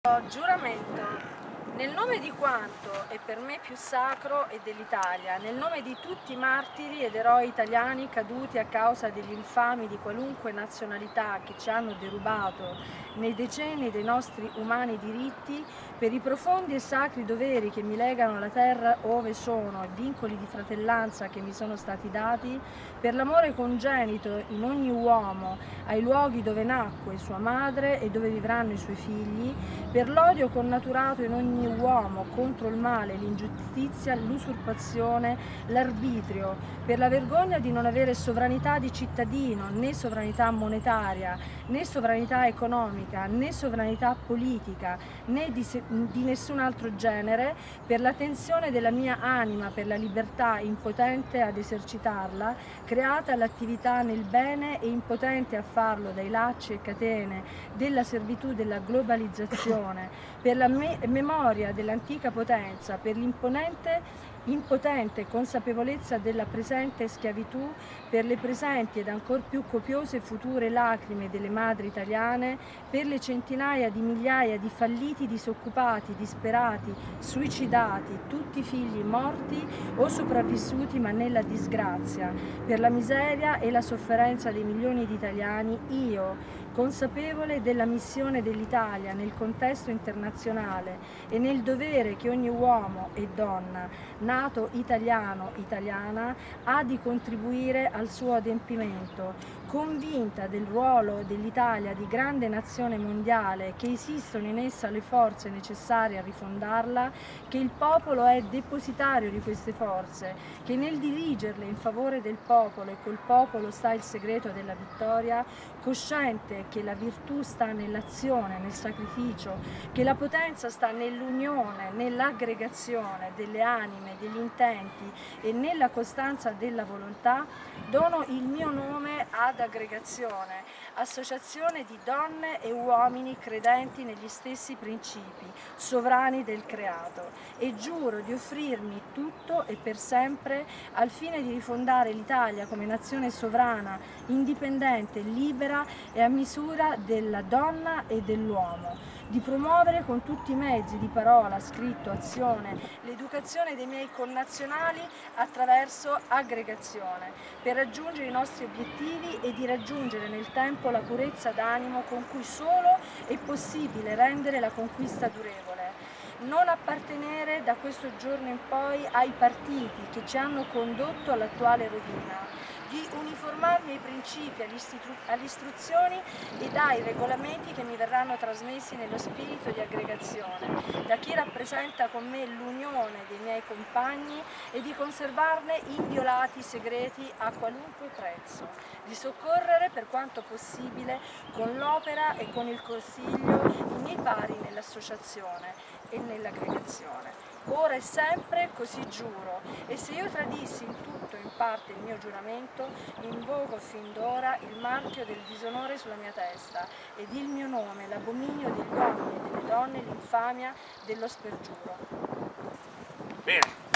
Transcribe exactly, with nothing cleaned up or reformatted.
Giuramento. Nel nome di quanto è per me più sacro e dell'Italia, nel nome di tutti i martiri ed eroi italiani caduti a causa degli infami di qualunque nazionalità che ci hanno derubato nei decenni dei nostri umani diritti, per i profondi e sacri doveri che mi legano alla terra ove sono e vincoli di fratellanza che mi sono stati dati, per l'amore congenito in ogni uomo ai luoghi dove nacque sua madre e dove vivranno i suoi figli, per l'odio connaturato in ogni uomo contro il male, l'ingiustizia, l'usurpazione, l'arbitrio, per la vergogna di non avere sovranità di cittadino, né sovranità monetaria, né sovranità economica, né sovranità politica, né di, di nessun altro genere, per la tensione della mia anima, per la libertà impotente ad esercitarla, creata all'attività nel bene e impotente a farlo dai lacci e catene della servitù della globalizzazione, per la me memoria dell'antica potenza, per l'imponente impotente consapevolezza della presente schiavitù, per le presenti ed ancor più copiose future lacrime delle madri italiane, per le centinaia di migliaia di falliti disoccupati, disperati, suicidati, tutti figli morti o sopravvissuti ma nella disgrazia, per la miseria e la sofferenza dei milioni di italiani, io, consapevole della missione dell'Italia nel contesto internazionale e nel dovere che ogni uomo e donna, nato italiano, italiana, ha di contribuire al suo adempimento, convinta del ruolo dell'Italia di grande nazione mondiale, che esistono in essa le forze necessarie a rifondarla, che il popolo è depositario di queste forze, che nel dirigerle in favore del popolo e col popolo sta il segreto della vittoria, cosciente che la virtù sta nell'azione, nel sacrificio, che la potenza sta nell'unione, nell'aggregazione delle anime, degli intenti e nella costanza della volontà, dono il mio nome ad aggregazione, associazione di donne e uomini credenti negli stessi principi, sovrani del creato, e giuro di offrirmi tutto e per sempre al fine di rifondare l'Italia come nazione sovrana, indipendente, libera e a misura della donna e dell'uomo, di promuovere con tutti i mezzi di parola, scritto, azione, l'educazione dei miei connazionali attraverso aggregazione, per raggiungere i nostri obiettivi e di raggiungere nel tempo la purezza d'animo con cui solo è possibile rendere la conquista durevole. Non appartenere da questo giorno in poi ai partiti che ci hanno condotto all'attuale rovina, di uniformarmi ai principi, alle istruzioni ed ai regolamenti che mi verranno trasmessi nello spirito di aggregazione, da chi rappresenta con me l'unione dei miei compagni e di conservarne inviolati i segreti a qualunque prezzo, di soccorrere per quanto possibile con l'opera e con il consiglio i miei pari nell'associazione e nell'aggregazione. Ora e sempre così giuro, e se io tradissi in tutto o in parte il mio giuramento, invoco fin d'ora il marchio del disonore sulla mia testa ed il mio nome, l'abominio degli uomini e delle donne, l'infamia dello spergiuro. Bene.